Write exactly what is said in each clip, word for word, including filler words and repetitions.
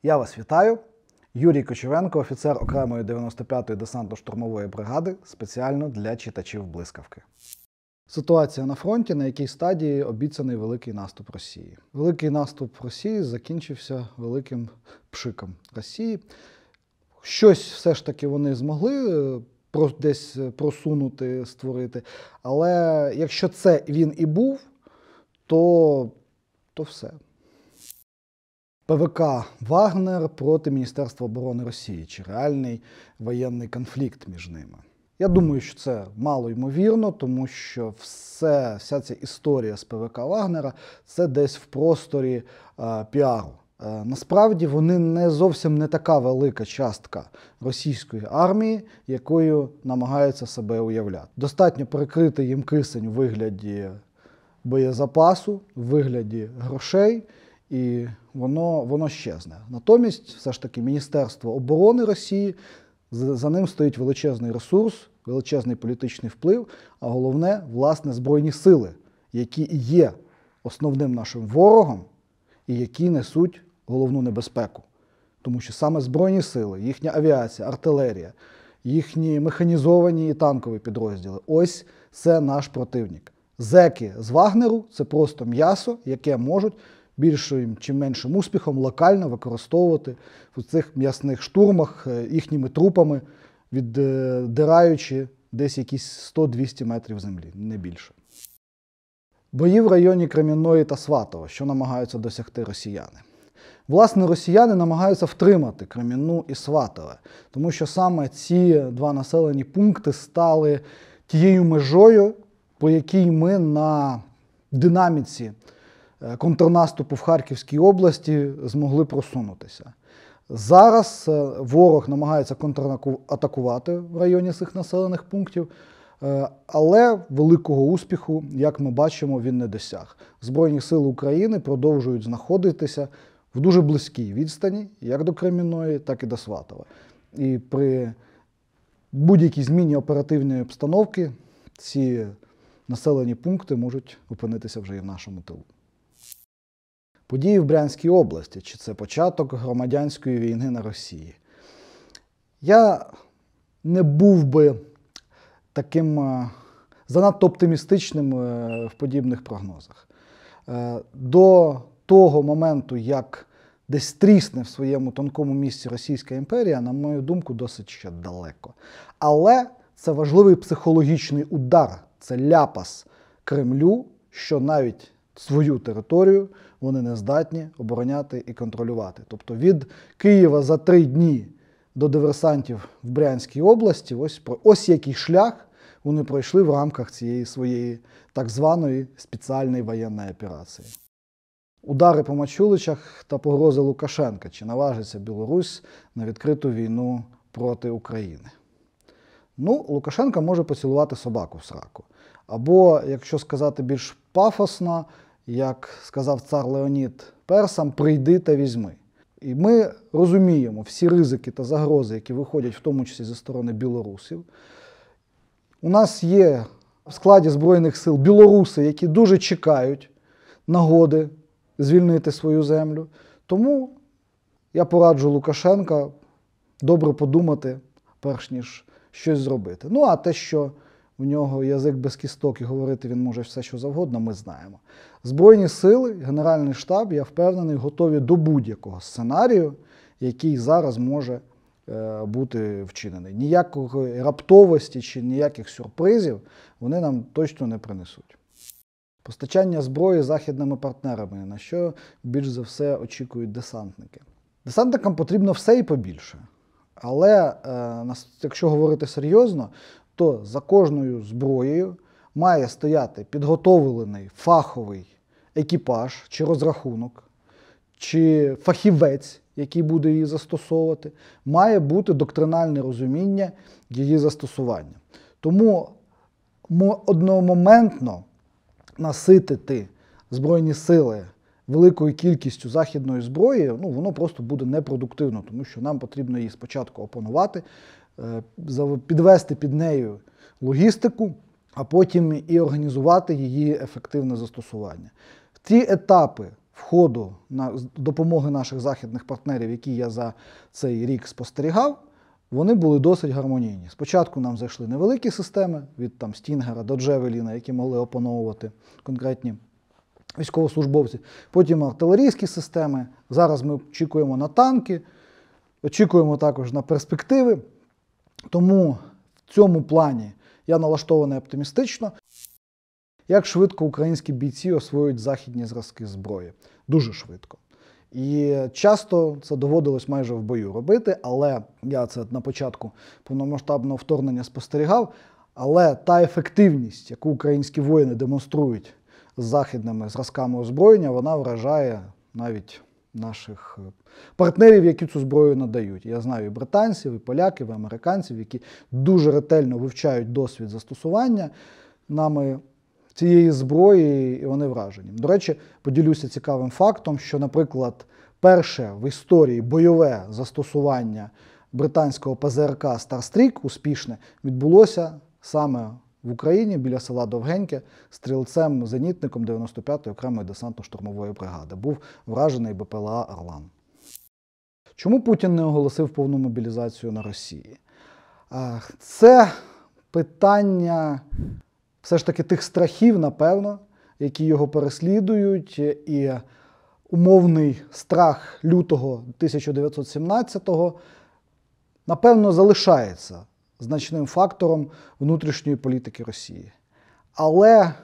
Я вас вітаю. Юрій Кочевенко, офіцер окремої дев'яносто п'ятої десантно-штурмової бригади, спеціально для читачів «Блискавки». Ситуація на фронті, на якій стадії обіцяний великий наступ Росії. Великий наступ Росії закінчився великим пшиком Росії. Щось все ж таки вони змогли десь просунути, створити, але якщо це він і був, то, то все. ПВК «Вагнер» проти Міністерства оборони Росії. Чи реальний воєнний конфлікт між ними? Я думаю, що це мало ймовірно, тому що все, вся ця історія з ПВК «Вагнера» – це десь в просторі е, піару. Е, насправді вони не зовсім не така велика частка російської армії, якою намагаються себе уявляти. Достатньо перекрити їм кисень у вигляді боєзапасу, в вигляді грошей, і воно, воно щезне. Натомість, все ж таки, Міністерство оборони Росії, за ним стоїть величезний ресурс, величезний політичний вплив, а головне, власне, Збройні сили, які і є основним нашим ворогом і які несуть головну небезпеку. Тому що саме Збройні сили, їхня авіація, артилерія, їхні механізовані і танкові підрозділи – ось це наш противник. Зеки з Вагнеру – це просто м'ясо, яке можуть більшим чи меншим успіхом локально використовувати в цих м'ясних штурмах їхніми трупами, віддираючи десь якісь сто-двісті метрів землі, не більше. Бої в районі Кремінної та Сватова, що намагаються досягти росіяни. Власне, росіяни намагаються втримати Кремінну і Сватове, тому що саме ці два населені пункти стали тією межою, по якій ми на динаміці контрнаступу в Харківській області змогли просунутися. Зараз ворог намагається контратакувати в районі цих населених пунктів, але великого успіху, як ми бачимо, він не досяг. Збройні сили України продовжують знаходитися в дуже близькій відстані, як до Кремінної, так і до Сватова. І при будь-якій зміні оперативної обстановки ці населені пункти можуть опинитися вже і в нашому тилу. Події в Брянській області, чи це початок громадянської війни на Росії. Я не був би таким занадто оптимістичним в подібних прогнозах. До того моменту, як десь трісне в своєму тонкому місці Російська імперія, на мою думку, досить ще далеко. Але це важливий психологічний удар, це ляпас Кремлю, що навіть свою територію вони не здатні обороняти і контролювати. Тобто від Києва за три дні до диверсантів в Брянській області, ось, ось який шлях вони пройшли в рамках цієї своєї так званої спеціальної воєнної операції. Удари по Мачуличах та погрози Лукашенка. Чи наважиться Білорусь на відкриту війну проти України? Ну, Лукашенко може поцілувати собаку в сраку. Або, якщо сказати більш пафосно, як сказав цар Леонід персам, прийди та візьми. І ми розуміємо всі ризики та загрози, які виходять в тому числі зі сторони білорусів. У нас є в складі Збройних сил білоруси, які дуже чекають нагоди звільнити свою землю. Тому я пораджу Лукашенка добре подумати, перш ніж щось зробити. Ну, а те, що у нього язик без кісток і говорити він може все, що завгодно, ми знаємо. Збройні сили, Генеральний штаб, я впевнений, готові до будь-якого сценарію, який зараз може е, бути вчинений. Ніякої раптовості чи ніяких сюрпризів вони нам точно не принесуть. Постачання зброї західними партнерами, на що більш за все очікують десантники. Десантникам потрібно все і побільше. Але, е, якщо говорити серйозно, то за кожною зброєю має стояти підготовлений фаховий екіпаж чи розрахунок, чи фахівець, який буде її застосовувати, має бути доктринальне розуміння її застосування. Тому одномоментно наситити Збройні сили великою кількістю західної зброї, ну, воно просто буде непродуктивно, тому що нам потрібно її спочатку опанувати, підвести під нею логістику, а потім і організувати її ефективне застосування. Ці етапи входу на допомоги наших західних партнерів, які я за цей рік спостерігав, вони були досить гармонійні. Спочатку нам зайшли невеликі системи, від там Стінгера до Джевеліна, які могли опановувати конкретні військовослужбовці. Потім артилерійські системи. Зараз ми очікуємо на танки, очікуємо також на перспективи. Тому в цьому плані я налаштований оптимістично. Як швидко українські бійці освоюють західні зразки зброї? Дуже швидко. І часто це доводилось майже в бою робити, але я це на початку повномасштабного вторгнення спостерігав. Але та ефективність, яку українські воїни демонструють з західними зразками озброєння, вона вражає навіть наших партнерів, які цю зброю надають. Я знаю і британців, і поляків, і американців, які дуже ретельно вивчають досвід застосування нами цієї зброї, і вони вражені. До речі, поділюся цікавим фактом, що, наприклад, перше в історії бойове застосування британського ПЗРК Starstreak успішне відбулося саме в Україні біля села Довгеньке стрільцем-зенітником дев'яносто п'ятої окремої десантно-штурмової бригади. Був вражений БПЛА «Орлан». Чому Путін не оголосив повну мобілізацію на Росії? Це питання все ж таки тих страхів, напевно, які його переслідують, і умовний страх лютого тисяча дев'ятсот сімнадцятого, напевно, залишається значним фактором внутрішньої політики Росії. Але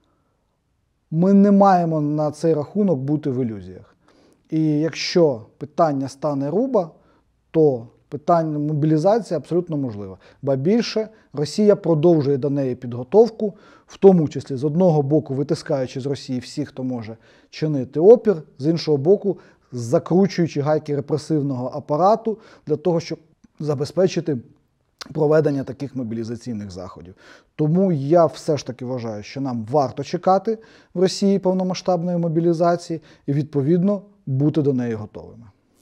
ми не маємо на цей рахунок бути в ілюзіях. І якщо питання стане руба, то питання мобілізації абсолютно можливе. Ба більше, Росія продовжує до неї підготовку, в тому числі з одного боку витискаючи з Росії всіх, хто може чинити опір, з іншого боку закручуючи гайки репресивного апарату для того, щоб забезпечити проведення таких мобілізаційних заходів. Тому я все ж таки вважаю, що нам варто чекати в Росії повномасштабної мобілізації і, відповідно, бути до неї готовими.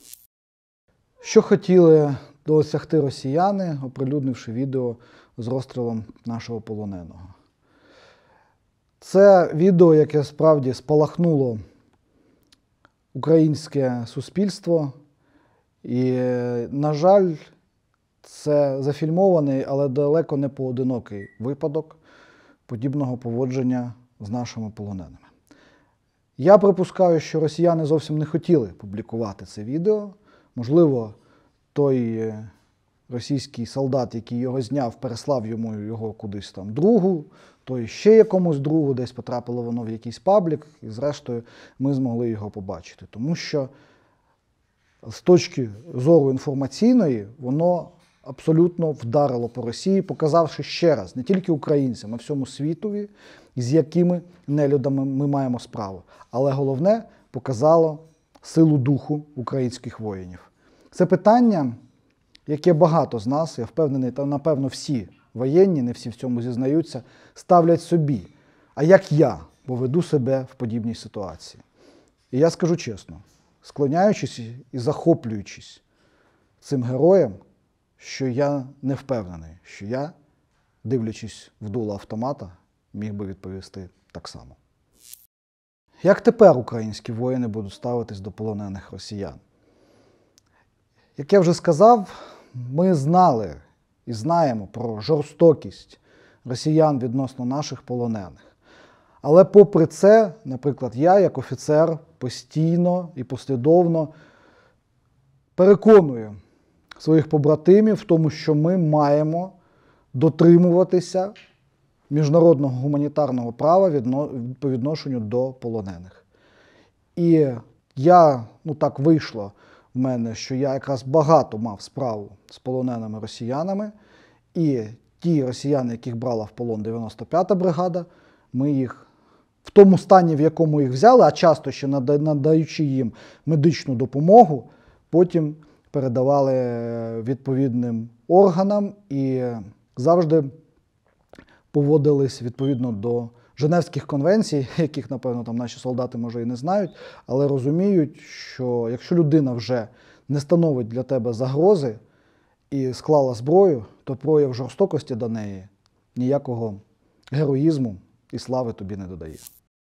Що хотіли досягти росіяни, оприлюднивши відео з розстрілом нашого полоненого? Це відео, яке справді спалахнуло українське суспільство. І, на жаль, це зафільмований, але далеко не поодинокий випадок подібного поводження з нашими полоненими. Я припускаю, що росіяни зовсім не хотіли публікувати це відео. Можливо, той російський солдат, який його зняв, переслав йому його кудись там другу, той ще якомусь другу, десь потрапило воно в якийсь паблік, і зрештою ми змогли його побачити. Тому що з точки зору інформаційної воно абсолютно вдарило по Росії, показавши ще раз не тільки українцям, а всьому світові, з якими нелюдами ми маємо справу. Але головне, показало силу духу українських воїнів. Це питання, яке багато з нас, я впевнений, та напевно всі воєнні, не всі в цьому зізнаються, ставлять собі. А як я поведу себе в подібній ситуації? І я скажу чесно, склоняючись і захоплюючись цим героєм, що я не впевнений, що я, дивлячись в дуло автомата, міг би відповісти так само. Як тепер українські воїни будуть ставитись до полонених росіян? Як я вже сказав, ми знали і знаємо про жорстокість росіян відносно наших полонених. Але попри це, наприклад, я, як офіцер, постійно і послідовно переконую своїх побратимів в тому, що ми маємо дотримуватися міжнародного гуманітарного права по відношенню до полонених. І я, ну так вийшло в мене, що я якраз багато мав справу з полоненими росіянами, і ті росіяни, яких брала в полон дев'яносто п'ята бригада, ми їх в тому стані, в якому їх взяли, а часто ще надаючи їм медичну допомогу, потім передавали відповідним органам і завжди поводились відповідно до Женевських конвенцій, яких, напевно, там наші солдати, може, і не знають, але розуміють, що якщо людина вже не становить для тебе загрози і склала зброю, то прояв жорстокості до неї ніякого героїзму і слави тобі не додає.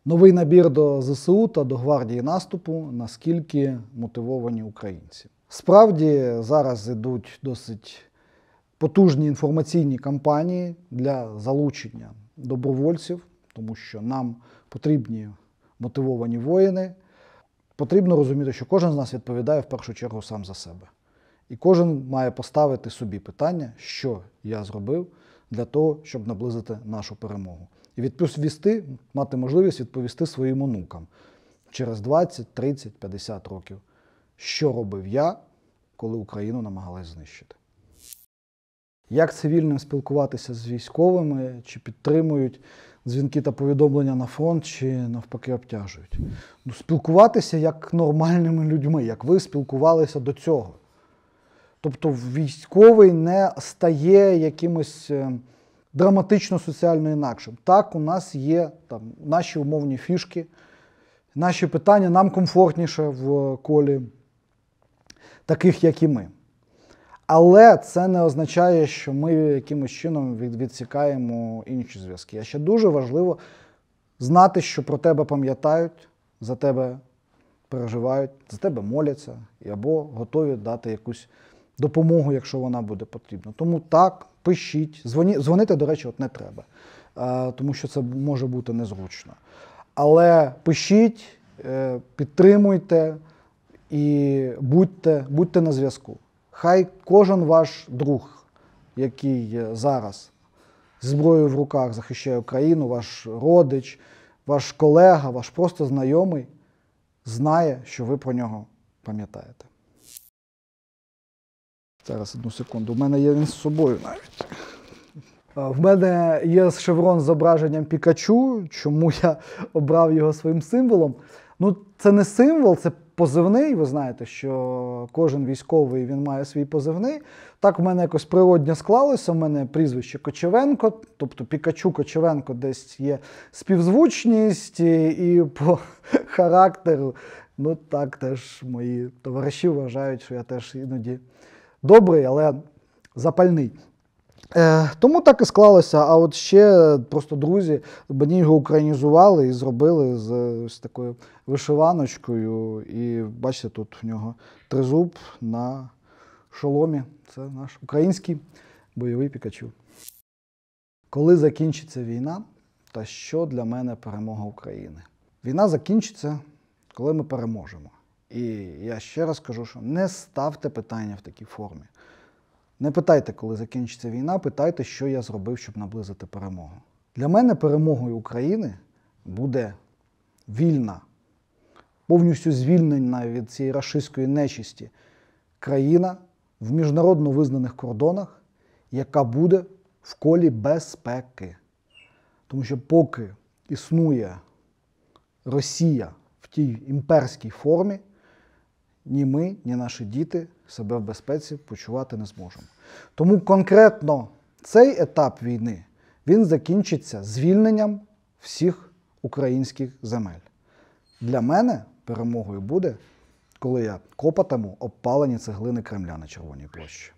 Новий набір до зе се у та до гвардії наступу, наскільки мотивовані українці. Справді, зараз йдуть досить потужні інформаційні кампанії для залучення добровольців, тому що нам потрібні мотивовані воїни. Потрібно розуміти, що кожен з нас відповідає в першу чергу сам за себе. І кожен має поставити собі питання, що я зробив для того, щоб наблизити нашу перемогу. І відповісти, мати можливість відповісти своїм онукам через двадцять, тридцять, п'ятдесят років, що робив я, коли Україну намагалась знищити. Як цивільним спілкуватися з військовими, чи підтримують дзвінки та повідомлення на фронт, чи навпаки обтяжують? Ну, спілкуватися як нормальними людьми, як ви спілкувалися до цього. Тобто військовий не стає якимось драматично соціально інакшим. Так, у нас є там, наші умовні фішки, наші питання, нам комфортніше в колі таких, як і ми. Але це не означає, що ми якимось чином відсікаємо інші зв'язки. А ще дуже важливо знати, що про тебе пам'ятають, за тебе переживають, за тебе моляться, або готові дати якусь допомогу, якщо вона буде потрібна. Тому так, пишіть. Дзвоні, дзвонити, до речі, от не треба, тому що це може бути незручно. Але пишіть, підтримуйте і будьте, будьте на зв'язку. Хай кожен ваш друг, який зараз зі зброєю в руках захищає Україну, ваш родич, ваш колега, ваш просто знайомий, знає, що ви про нього пам'ятаєте. Зараз, одну секунду. У мене є він з собою навіть. В мене є шеврон з зображенням Пікачу. Чому я обрав його своїм символом? Ну, це не символ, це позивний. Ви знаєте, що кожен військовий, він має свій позивний. Так в мене якось природньо склалося. У мене прізвище Кочевенко, тобто Пікачу, Кочевенко десь є співзвучність і, і по характеру. Ну, так теж мої товариші вважають, що я теж іноді добрий, але запальний. Е, тому так і склалося. А от ще просто друзі мені його українізували і зробили з ось такою вишиваночкою. І бачите, тут в нього тризуб на шоломі. Це наш український бойовий Пікачу. Коли закінчиться війна, та що для мене перемога України? Війна закінчиться, коли ми переможемо. І я ще раз кажу, що не ставте питання в такій формі. Не питайте, коли закінчиться війна, питайте, що я зробив, щоб наблизити перемогу. Для мене перемогою України буде вільна, повністю звільнена від цієї рашистської нечисті країна в міжнародно визнаних кордонах, яка буде в колі безпеки. Тому що поки існує Росія в тій імперській формі, ні ми, ні наші діти себе в безпеці почувати не зможемо. Тому конкретно цей етап війни, він закінчиться звільненням всіх українських земель. Для мене перемогою буде, коли я копатиму обпалені цеглини Кремля на Червоній площі.